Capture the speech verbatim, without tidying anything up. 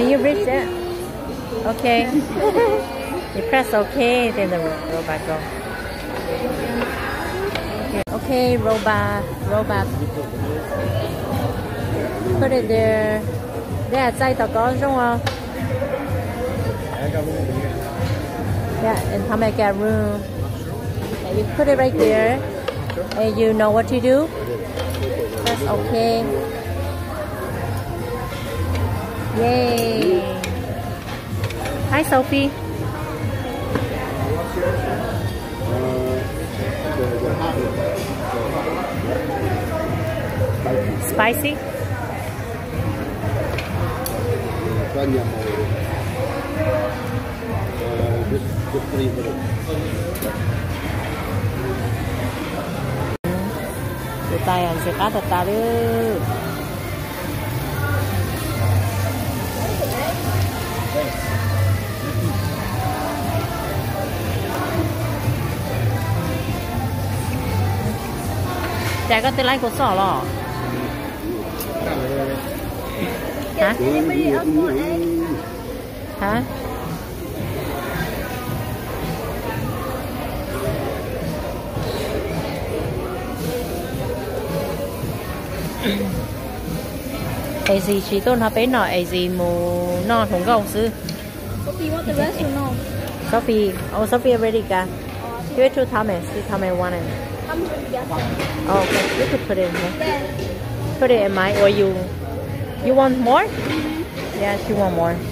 Can you reach it? Okay. You press OK, then the robot go. Okay, okay robot, robot. Put it there. There, tại tao có đúng không? Yeah, and how make a room. And you put it right there. And you know what to do? Press OK. Yay! Hi, Sophie. Spicy? Tụi tay ăn sẽ cá thịt ta đi. Chả có tên lái của sỏ lọ. Hả? Hả? Ai gì chỉ tôn họ bé nọ ai gì mù non không gầu sư. Sophie, you want the rest or no? Sophie, oh Sophie already got. Give it to Thomas. See Thomas want it. How much would you get? Oh, okay. You could put it in here. Yeah. Put it in mine, or you. You want more? Mm-hmm. Yeah, she want more.